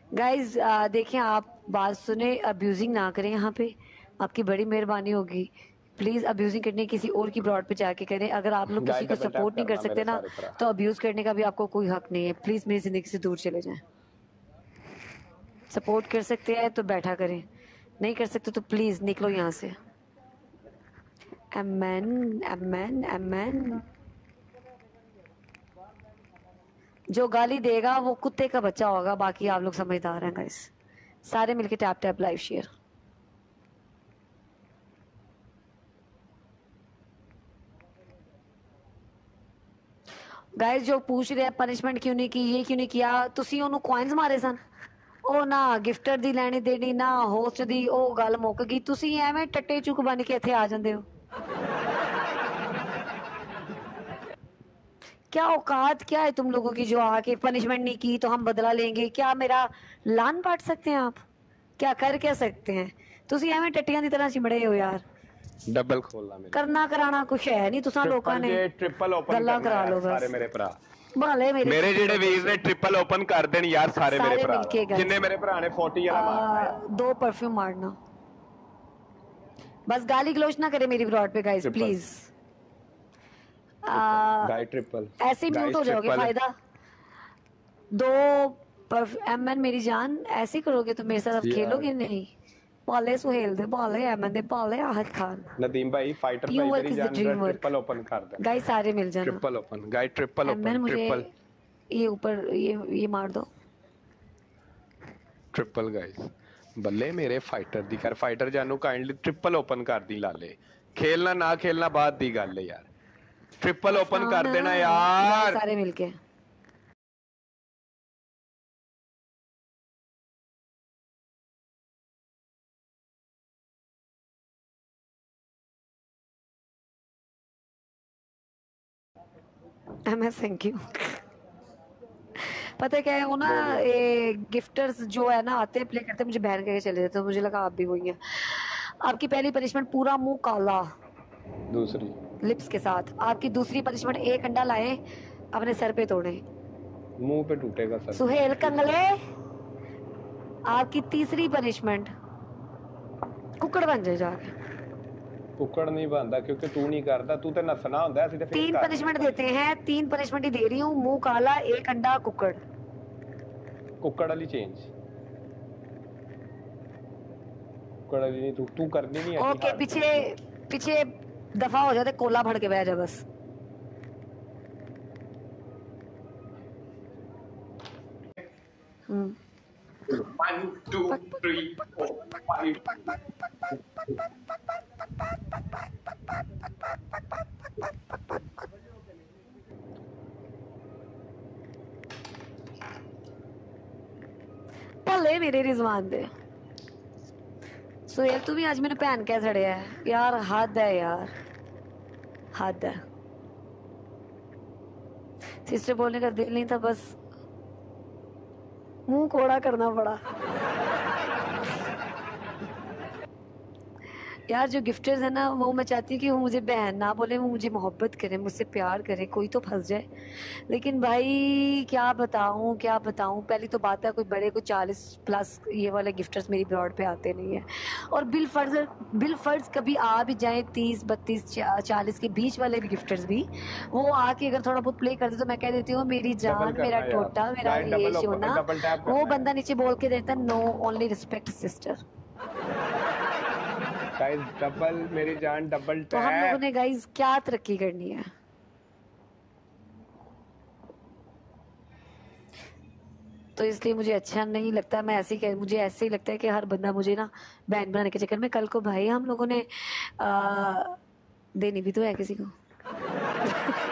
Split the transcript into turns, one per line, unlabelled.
Guys देखिए, आप बात सुने, अब्यूजिंग ना करें यहाँ पे, आपकी बड़ी मेहरबानी होगी। प्लीज अब्यूजिंग करने किसी और की ब्रॉड पे जाके करें। अगर आप लोग
गाइस
किसी को
डबल टैप
सपोर्ट नहीं कर
करना मेरे
सकते ना,
सारे भरा।
तो अब्यूज करने का भी आपको कोई हक नहीं है। प्लीज मेरी जिंदगी से दूर चले जाएं। सपोर्ट कर सकते हैं तो बैठा करें, नहीं कर सकते तो प्लीज निकलो यहाँ से। एमएन एमएन एमएन, जो गाली देगा वो कुत्ते का बच्चा होगा। बाकी आप लोग समझदार हैं गाइस। सारे मिलके tap tap live share. Guys जो पूछ रहे हैं पनिशमेंट क्यों नहीं की, ये क्यों नहीं किया, ਤੁਸੀਂ ਉਹਨੂੰ coins ਮਾਰੇ ਸਨ। ਉਹ ਨਾ ਗਿਫਟਰ ਦੀ ਲੈਣੀ ਦੇਣੀ ਨਾ ਹੋਸਟ ਦੀ, ਉਹ ਗੱਲ ਮੁੱਕ ਗਈ। ਤੁਸੀਂ ਐਵੇਂ ਟੱਟੇ ਚੁੱਕ ਬਣ ਕੇ ਇੱਥੇ ਆ ਜਾਂਦੇ ਹੋ। क्या औकात क्या है तुम लोगों की, जो आके पनिशमेंट नहीं की तो हम बदला लेंगे। क्या मेरा लान पाट सकते हैं आप? क्या कर क्या सकते हैं? ਤੁਸੀਂ ਐਵੇਂ ਟੱਟੀਆਂ ਦੀ ਤਰ੍ਹਾਂ ਚਿਮੜੇ ਹੋ ਯਾਰ।
डबल खोलना मेरे
करना कराना कुछ है नहीं, तुसा लोगों
ट्रिपल
ने
जे ट्रिपल ओपन
गल्ला
करना
करा
यार
लो
सारे
बस।
मेरे भरा।
भाले
मेरे जेडे वीर ने ट्रिपल ओपन कर देन यार सारे मेरे
सारे
भरा।
मिलके guys।
जिन्ने मेरे भरा ने 40 वाला मारना है।
2 परफ्यूम मारना। बस गाली गलोच ना करे मेरी ब्रॉड पे guys
triple
please.
Guys triple
ऐसे ही म्यूट हो जाओगे,
ट्रिपल
फायदा। 2 एमएन मेरी जान, ऐसे ही करोगे तो मेरे साथ अब खेलोगे नहीं। पाले सुहेल दे पाले एमएन दे पाले आहद खान।
नदीम भाई फाइटर
टीम
भाई
वर्क
मेरी
इज द
जान
ड्रीम वर्क।
ट्रिपल ओपन कर दे।
गाइस सारे मिल जाना।
Triple open guys triple
MN
open
मुझे
ट्रिपल
ये ऊपर ये मार दो।
ट्रिपल गाइस बल्ले मेरे फाइटर दी कर। फाइटर जानू काइंडली ट्रिपल ओपन कर दी लाले। खेलना ना खेलना बात दी गल है यार। ट्रिपल ओपन कर देना यार।
सारे मिलके। MS thank you. पता है क्या है वो ना, ये गिफ्टर्स जो है ना आते प्ले करते मुझे बैन करके चले जाते, तो मुझे लगा आप भी वही हैं। आपकी पहली पनिशमेंट पूरा मुंह काला
दूसरी
लिप्स के साथ। आपकी दूसरी पनिशमेंट एक अंडा लाए अपने सर पे तोड़े।
मुंह पे टूटेगा सर।
सुहेल कंगले। आपकी तीसरी पनिशमेंट कुकड़ बन जाए जाके।
कुकड़ नहीं बनता क्योंकि तू नहीं करता, तू तो नसना होता है।
3 पनिशमेंट देते हैं, 3 पनिशमेंट ही दे रही हूँ। मुंह काला, एक अंडा, कुकड़।
कुकड़ वाली चेंज। कुकड़ वाली नहीं, तू करनी नहीं है।
ओके पीछे पीछे दफा हो जाते, कोला भड़ के बह जा बस। हम्म
1 2 3 4 5
भले मेरे रिजवान दे। सुहेल तू भी आज मेरे भैन कह छड़िया है यार। हद है यार, हद है। सिस्टर बोलने का दिल नहीं था, बस मुंह कोड़ा करना पड़ा। यार जो गिफ्टर्स है ना, वो मैं चाहती हूँ कि वो मुझे बहन ना बोले, वो मुझे मोहब्बत करें, मुझसे प्यार करें, कोई तो फंस जाए। लेकिन भाई क्या बताऊँ क्या बताऊँ। पहली तो बात है कोई बड़े कोई 40 प्लस ये वाले गिफ्टर्स मेरी ब्रॉड पे आते नहीं है। और बिल फर्ज कभी आ भी जाए 30 32 40 के बीच वाले भी गिफ्टर्स भी, वो आके अगर थोड़ा बहुत प्ले कर दे तो मैं कह देती हूँ मेरी जान, मेरा टोटा, मेरा ये सोना। वो बंदा नीचे बोल के देता no only respect sister.
Guys double मेरी जान डबल
तो हम लोगों
टैप।
ने गाइस क्या तरक्की करनी है। तो इसलिए मुझे अच्छा नहीं लगता। मैं ऐसे ही मुझे ऐसे ही लगता है कि हर बंदा मुझे ना बैंड बनाने के चक्कर में। कल को भाई हम लोगों ने देनी भी तो है किसी को।